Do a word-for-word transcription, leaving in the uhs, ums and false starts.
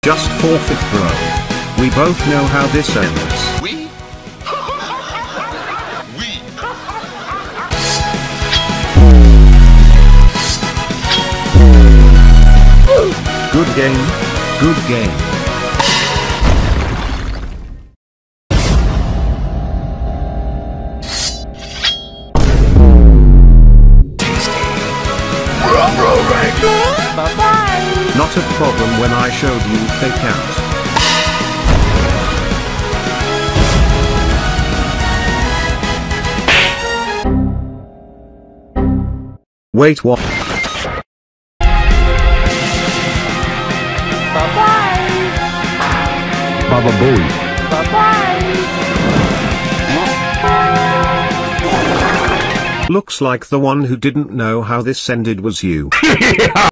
Just forfeit, bro. We both know how this ends. We? We? Good game. Good game. Bye-bye. Not a problem when I showed you fake out. Wait, what? Bye-bye. Baba Booey. Bye-bye. Looks like the one who didn't know how this ended was you.